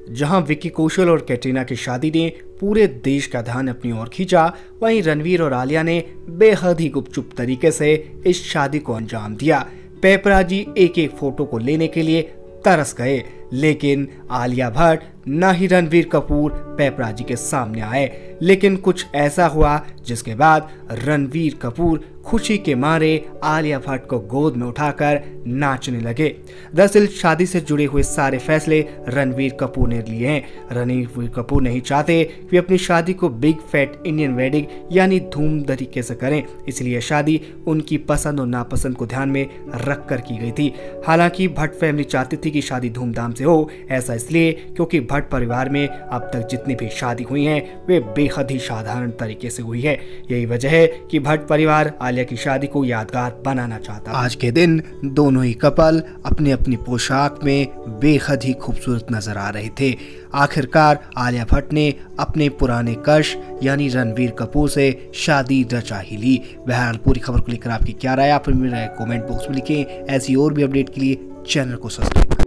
जहां विक्की कौशल और कैटरीना की शादी ने पूरे देश का ध्यान अपनी ओर खींचा, वहीं रणवीर और आलिया ने बेहद ही गुपचुप तरीके से इस शादी को अंजाम दिया। पेपराजी एक एक फोटो को लेने के लिए तरस गए, लेकिन आलिया भट्ट न ही रणवीर कपूर पेपराजी के सामने आए। लेकिन कुछ ऐसा हुआ जिसके बाद रणवीर कपूर खुशी के मारे आलिया भट्ट को गोद में उठाकर नाचने लगे। दरअसल शादी से जुड़े हुए सारे फैसले रणवीर कपूर ने लिए हैं। रणवीर कपूर नहीं चाहते कि अपनी शादी को बिग फैट इंडियन वेडिंग यानी धूम तरीके से करें, इसलिए शादी उनकी पसंद और नापसंद को ध्यान में रख कर की गई थी। हालांकि भट्ट फैमिली चाहती थी कि शादी धूमधाम से हो, ऐसा इसलिए क्योंकि भट्ट परिवार में अब तक जितनी भी शादी हुई हैं वे बेहद ही साधारण तरीके से हुई है। यही वजह है कि भट्ट परिवार आलिया की शादी को यादगार बनाना चाहता। आज के दिन दोनों ही कपल अपनी अपनी पोशाक में बेहद ही खूबसूरत नजर आ रहे थे। आखिरकार आलिया भट्ट ने अपने पुराने क्रश यानी रणवीर कपूर से शादी रचा ही ली। बहरहाल पूरी खबर को लेकर आपकी क्या राय, आप मेरा कमेंट बॉक्स में लिखें। ऐसी और भी अपडेट के लिए चैनल को सब्सक्राइब